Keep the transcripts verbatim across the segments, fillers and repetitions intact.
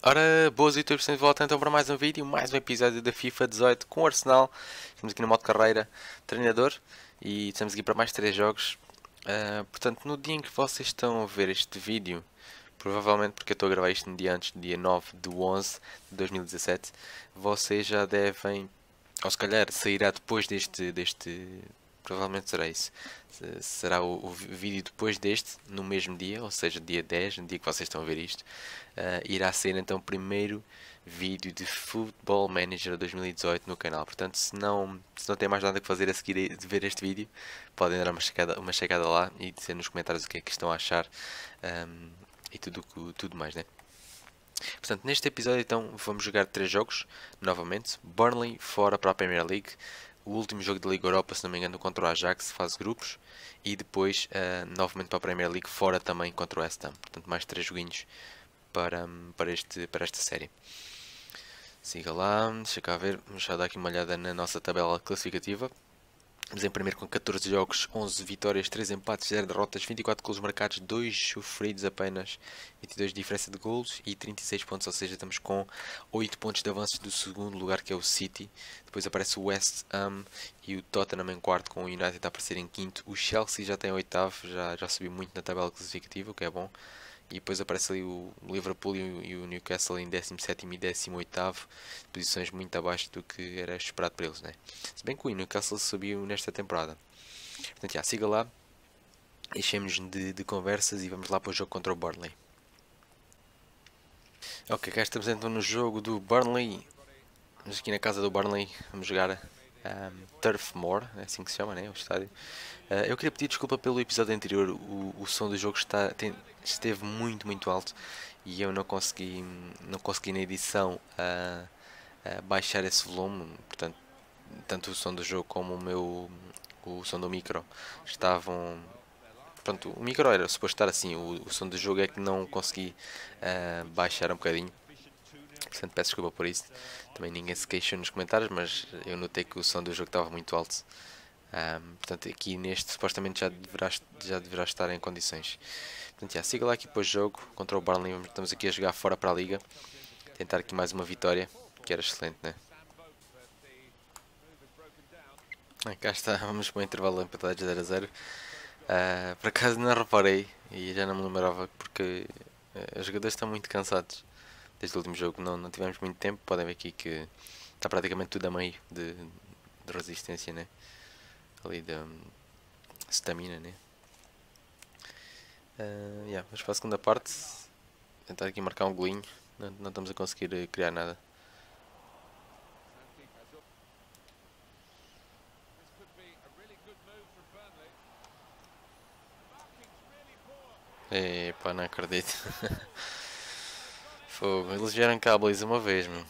Ora, boas youtubers, estamos de volta então para mais um vídeo, mais um episódio da FIFA dezoito com o Arsenal. Estamos aqui no modo carreira, treinador, e estamos aqui para mais três jogos. Uh, portanto, no dia em que vocês estão a ver este vídeo, provavelmente porque eu estou a gravar isto no dia antes, dia nove de onze de dois mil e dezassete, vocês já devem, ou se calhar sairá depois deste, deste provavelmente será isso. Será o, o vídeo depois deste, no mesmo dia, ou seja, dia dez, no dia que vocês estão a ver isto. Uh, irá ser então o primeiro vídeo de Football Manager dois mil e dezoito no canal. Portanto, se não, se não tem mais nada que fazer a seguir de ver este vídeo, podem dar uma chegada, uma chegada lá e dizer nos comentários o que é que estão a achar, um, e tudo, tudo mais, né? Portanto, neste episódio então vamos jogar três jogos novamente. Burnley fora para a Premier League, o último jogo da Liga Europa, se não me engano, contra o Ajax, fase grupos, e depois uh, novamente para a Premier League fora também contra o West Ham. Portanto, mais três joguinhos para, para, este, para esta série. Siga lá, deixa cá ver, vamos já dar aqui uma olhada na nossa tabela classificativa. Estamos em primeiro com catorze jogos, onze vitórias, três empates, zero derrotas, vinte e quatro golos marcados, dois sofridos apenas, vinte e dois de diferença de golos e trinta e seis pontos, ou seja, estamos com oito pontos de avanço do segundo lugar, que é o City. Depois aparece o West Ham e o Tottenham em quarto, com o United a aparecer em quinto. O Chelsea já tem oitavo, já, já subiu muito na tabela classificativa, o que é bom. E depois aparece ali o Liverpool e o Newcastle em décimo sétimo e décimo oitavo, posições muito abaixo do que era esperado para eles, né? Se bem que o Newcastle subiu nesta temporada. Portanto, já, siga lá, deixemos de, de conversas e vamos lá para o jogo contra o Burnley. Ok, cá estamos então no jogo do Burnley. Vamos aqui na casa do Burnley, vamos jogar um, Turf Moor, é assim que se chama, né? O estádio. Uh, eu queria pedir desculpa pelo episódio anterior, o, o som do jogo está, tem, esteve muito muito alto e eu não consegui, não consegui na edição uh, uh, baixar esse volume, portanto, tanto o som do jogo como o meu, o som do micro estavam, pronto, o micro era suposto estar assim, o, o som do jogo é que não consegui uh, baixar um bocadinho. Portanto, peço desculpa por isso. Também ninguém se queixou nos comentários, mas eu notei que o som do jogo estava muito alto. Um, portanto, aqui neste supostamente já deverá, já deverá estar em condições. Portanto, já, siga lá aqui para o jogo contra o Burnley. Estamos aqui a jogar fora para a Liga. Tentar aqui mais uma vitória, que era excelente, né? Ah, cá está, vamos para o intervalo empatado zero a zero. Uh, por acaso não reparei e já não me lembrava porque uh, os jogadores estão muito cansados. Desde o último jogo não, não tivemos muito tempo. Podem ver aqui que está praticamente tudo a meio de, de resistência, né? Ali da stamina, né? Uh, yeah, vamos para a segunda parte. Tentar aqui marcar um golinho. Não, não estamos a conseguir criar nada. Epá, não acredito. Fogo, eles vieram cá a baliza uma vez, meu.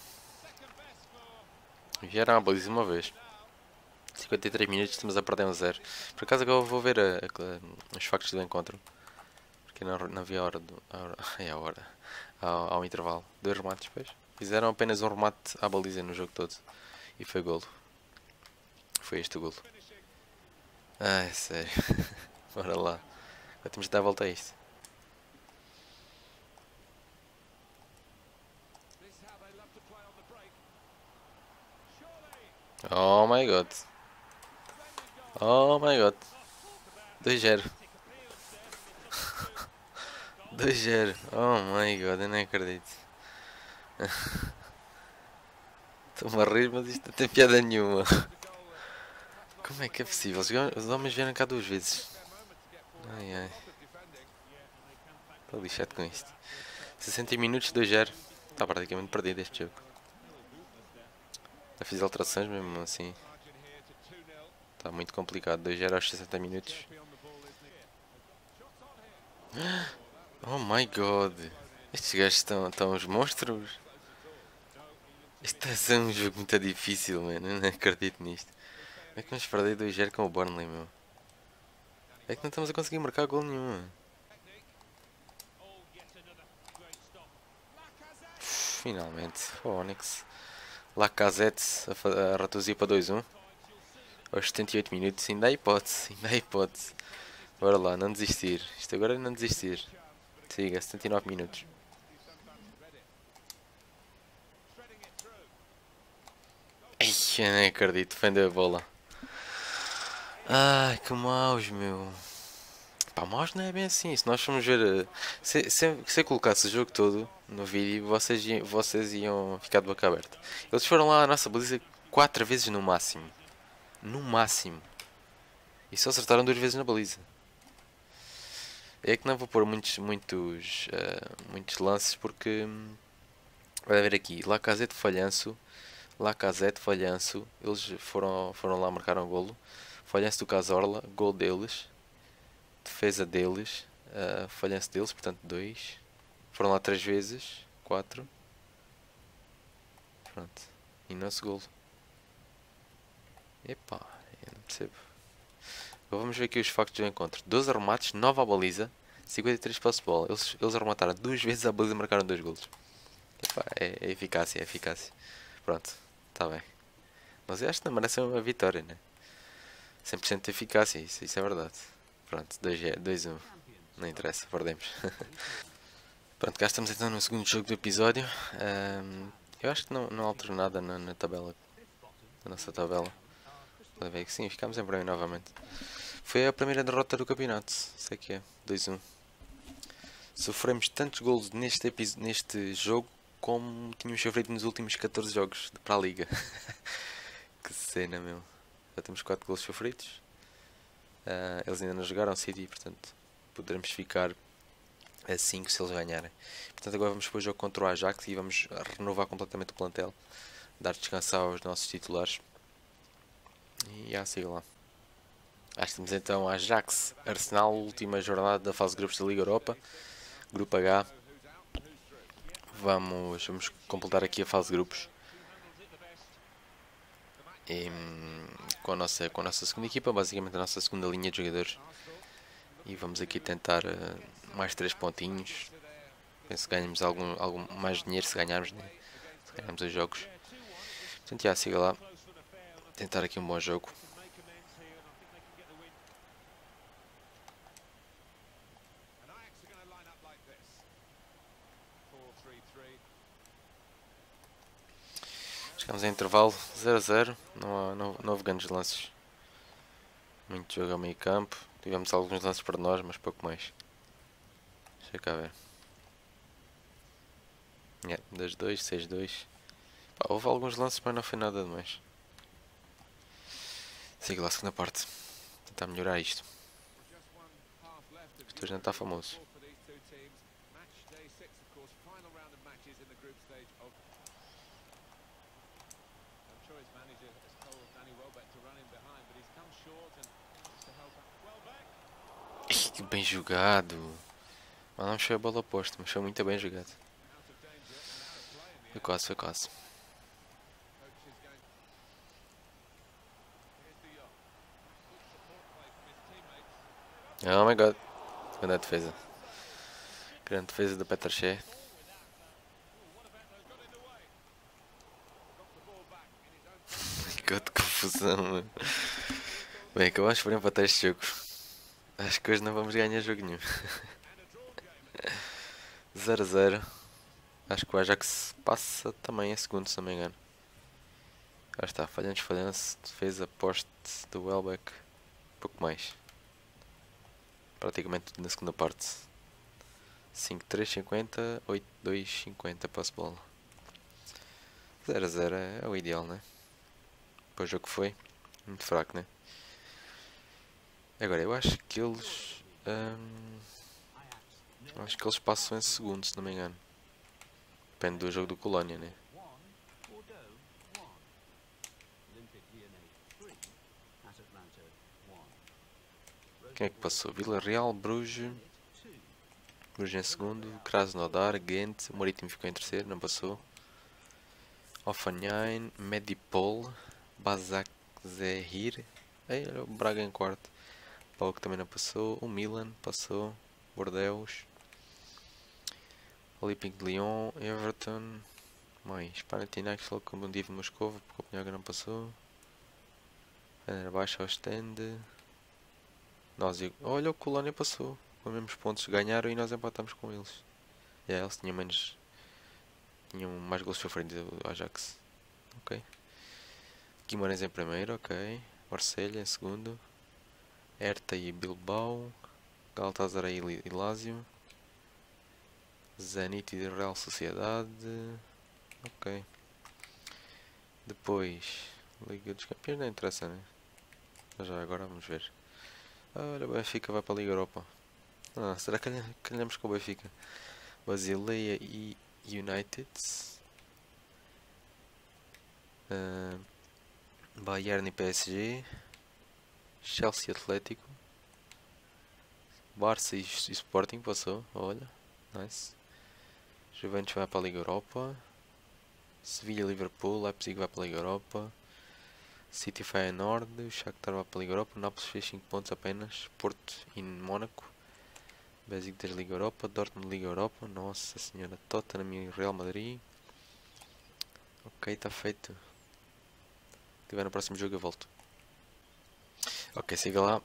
Vieram à baliza uma vez. cinquenta e três minutos, estamos a perder um zero. Por acaso agora vou ver a, a, os factos do encontro. Porque não, não vi a hora do. A hora, é a hora. Ao, ao intervalo. Dois remates depois. Fizeram apenas um remate à baliza no jogo todo. E foi golo. Foi este o golo. Ai, sério. Bora lá. Agora temos de dar a volta a isto. Oh my god. Oh my god. dois zero. dois zero. Oh my god, eu nem acredito. Estou-me a rir, mas isto não tem piada nenhuma. Como é que é possível? Os homens vieram cá duas vezes. Ai ai. Estou lixado com isto. sessenta minutos, dois zero. Está praticamente perdido este jogo. Já fiz alterações mesmo assim. Está muito complicado. dois zero aos sessenta minutos. Oh my god. Estes gajos estão, estão os monstros. Isto está a ser um jogo muito difícil, mano. Eu não acredito nisto. Como é que vamos perder dois zero com o Burnley, meu? É que não estamos a conseguir marcar gol nenhum. Uf, finalmente. Onyx. Lacazette a, a reduzir para dois um. Aos setenta e oito minutos. Ainda há hipótese. Ainda há hipótese. Bora lá, não desistir. Isto agora é não desistir. Siga, setenta e nove minutos. Que nem acredito, defender a bola. Ai, que maus, meu. Pá, maus não é bem assim. Se nós formos ver. eh, Se, se, se eu colocasse o jogo todo no vídeo, vocês, iam- vocês iam ficar de boca aberta. Eles foram lá à nossa baliza quatro vezes no máximo. No máximo. E só acertaram duas vezes na baliza. É que não vou pôr muitos, muitos, eh, muitos lances porque. hum, Vai ver aqui. Lacazette Falhanço. Lacazette Falhanço. Eles foram, foram lá marcar um golo. Falhanço do Cazorla. Gol deles. Defesa deles. Uh, falhanço deles, portanto dois. Foram lá três vezes. Quatro. Pronto. E nosso golo. Epá, eu não percebo. Agora vamos ver aqui os factos do encontro. doze arremates, nove à baliza, cinquenta e três posse de bola. Eles, eles arremataram duas vezes à baliza e marcaram dois golos. Epá, é, é eficácia, é eficácia. Pronto, está bem. Mas eu acho que não merece uma vitória, né? cem por cento de eficácia, isso, isso é verdade. Pronto, dois a um. Não interessa, perdemos. Pronto, cá estamos então no segundo jogo do episódio. Ahm, eu acho que não, não alterou nada na, na tabela. Na nossa tabela. Pode ver que sim, ficámos em primeiro novamente. Foi a primeira derrota do campeonato. Sei que é. dois a um. Sofremos tantos golos neste, neste jogo como tínhamos sofrido nos últimos catorze jogos para a liga. Que cena, meu. Já temos quatro golos sofridos. Uh, eles ainda não jogaram City, portanto poderemos ficar a cinco se eles ganharem. Portanto agora vamos para o jogo contra o Ajax e vamos renovar completamente o plantel. Dar descansar aos nossos titulares. E já, siga lá. Ah, estamos então Ajax, Arsenal, última jornada da fase de grupos da Liga Europa. Grupo H. Vamos, vamos completar aqui a fase de grupos. E, com, a nossa, com a nossa segunda equipa, basicamente a nossa segunda linha de jogadores. E vamos aqui tentar uh, mais três pontinhos. Penso que ganhamos algum, algum mais dinheiro se ganharmos, né? Se ganharmos os jogos. Portanto, já, siga lá. Tentar aqui um bom jogo. Chegamos em intervalo zero a zero. Não, há, não, não houve grandes lances. Muito jogo a meio campo. Tivemos alguns lances para nós, mas pouco mais. Deixa cá ver. Yeah, dois dois, seis dois. Pá, houve alguns lances, mas não foi nada de mais. Siga lá a segunda parte. Tentar melhorar isto. Isto já não está famoso. Ih, que bem jogado. Mas não foi a bola oposta, mas foi muito bem jogado. Foi quase, foi quase. Oh my god. Grande defesa. Grande defesa do Peterche. Que confusão, mano. Bem, acabamos por empatar este jogo. Acho que hoje não vamos ganhar jogo nenhum. zero a zero. Acho que o Ajax passa também em segundo, se não me engano. Já está, falhanço, falhanço, defesa, poste do Welbeck. Pouco mais. Praticamente tudo na segunda parte. cinco três cinquenta, oito dois cinquenta passe bola. zero a zero é o ideal, né? Para o jogo que foi. Muito fraco, né? Agora, eu acho que eles... Hum, acho que eles passam em segundo, se não me engano. Depende do jogo do Colónia, né? Quem é que passou? Vila Real, Bruges. Bruges em segundo. Krasnodar, Ghent. O Marítimo ficou em terceiro, não passou. Offenheim, Medipol, Basaksehir. Aí, olha o Braga em quarto. Pau que também não passou. O Milan passou. Bordeaux. Olympique de Lyon, Everton. Mais. Panathinaikos, Lokomotiv de Moscou. Copenhague não passou. Fenerbahçe, Ostende. Nós, olha, o Colónia passou. Com os mesmos pontos ganharam e nós empatamos com eles. É, yeah, eles tinham menos. Tinham mais gols sofridos do Ajax. Ok. Guimarães em primeiro, ok. Marselha em segundo. Hertha e Bilbao. Galatasaray e Lazio. Zenit e Real Sociedade. Ok. Depois, Liga dos Campeões não interessa, né? Mas já agora vamos ver. Olha, o Benfica vai para a Liga Europa. Ah, será que calhamos com o Benfica? Basileia e United. Uh, Bayern e P S G. Chelsea Atlético. Barça e, e Sporting passou, olha. Nice. Juventus vai para a Liga Europa. Sevilha, Liverpool, Leipzig vai para a Liga Europa. City Feyenoord, o Shakhtar vai para a Liga Europa. Nápoles fez cinco pontos apenas. Porto e Mónaco. Besiktas Liga Europa. Dortmund Liga Europa. Nossa senhora. Tottenham e Real Madrid. Ok, está feito. Se tiver no próximo jogo eu volto. Ok, siga lá.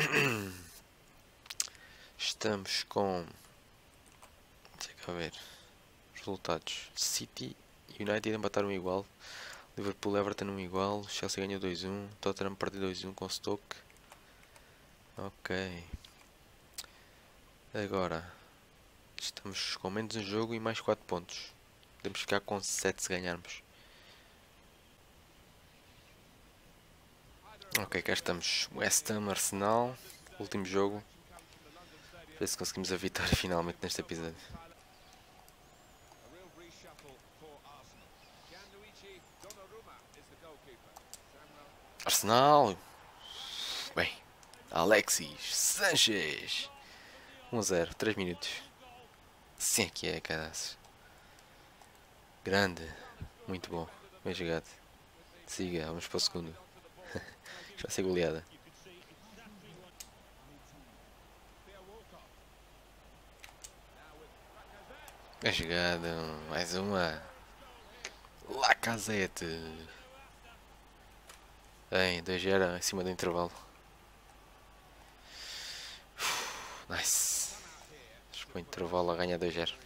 Estamos com... Deixa cá ver. Resultados. City e United empataram igual. Liverpool Everton um igual. Chelsea ganhou dois a um. Tottenham perdeu dois a um com Stoke. Ok. Agora. Estamos com menos um jogo e mais quatro pontos. Podemos ficar com sete se ganharmos. Ok, cá estamos. West Ham, Arsenal. Último jogo. Ver se conseguimos a vitória finalmente neste episódio. Arsenal. Bem. Alexis Sanchez. um a zero. três minutos. Sim, aqui é, caraças. Grande. Muito bom. Bem jogado. Siga, vamos para o segundo. Já sei goleada. Bem jogado. Mais uma. Lacazette. Bem, dois a zero em cima do intervalo. Uf, nice. Acho que o intervalo a ganhar dois a zero.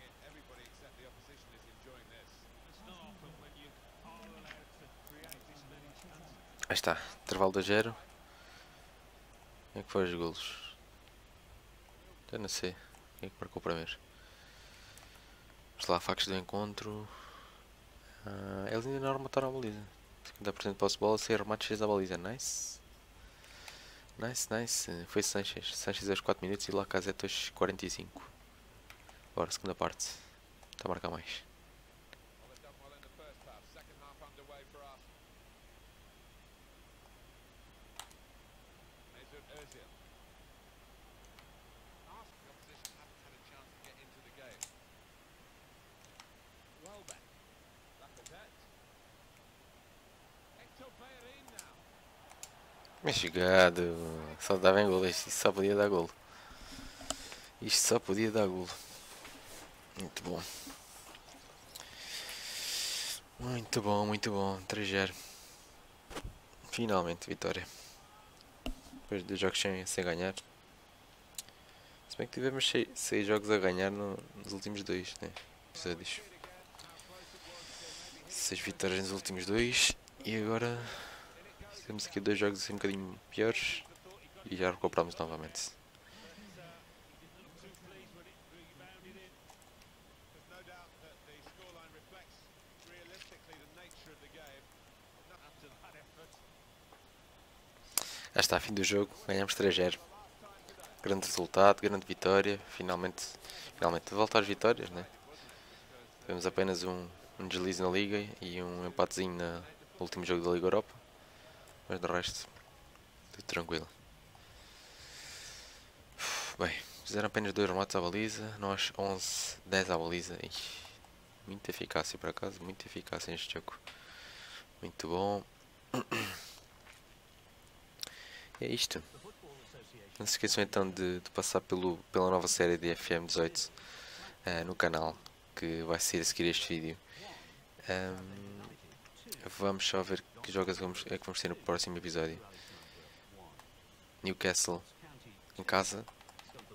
Aí está, intervalo dois a zero. Quem é que foi os golos? Já não sei. Quem é que marcou primeiro? Vamos lá, factos do encontro. Ah, eles ainda não remataram a baliza. cinquenta por cento de posse de bola, sem remates, seis da baliza. Nice. Nice, nice. Foi Sanchez. Sanchez aos quatro minutos e Lacazette aos quarenta e cinco. Bora, segunda parte. Está a marcar mais. Bem chegado. Só dava em golo. Isto só podia dar golo. Isto só podia dar golo. Muito bom. Muito bom, muito bom. três a zero. Finalmente, vitória. Depois de dois jogos sem, sem ganhar. Se bem que tivemos seis jogos a ganhar no, nos últimos dois, né? Episódios. seis vitórias nos últimos dois. E agora temos aqui dois jogos assim um bocadinho piores. E já recuperamos novamente. Já está, fim do jogo, ganhamos três a zero. Grande resultado, grande vitória. Finalmente, finalmente volta às vitórias, né? Tivemos apenas um, um deslize na Liga e um empatezinho no último jogo da Liga Europa. Mas de resto, tudo tranquilo. Bem, fizeram apenas dois remates à baliza, nós onze, dez à baliza. Ixi, muita eficácia por acaso, muita eficácia neste jogo. Muito bom. É isto. Não se esqueçam então de, de passar pelo, pela nova série de F M dezoito uh, no canal, que vai ser a seguir este vídeo. Um, vamos só ver que jogos vamos, é que vamos ter no próximo episódio. Newcastle em casa,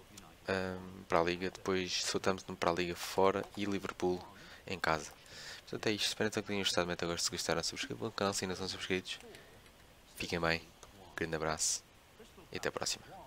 um, para a Liga, depois soltamos para a Liga fora e Liverpool em casa. Portanto é isto, espero então que tenham gostado. Mete agora se gostaram, subscrevam o canal se ainda não são subscritos. Fiquem bem, um grande abraço e até a próxima.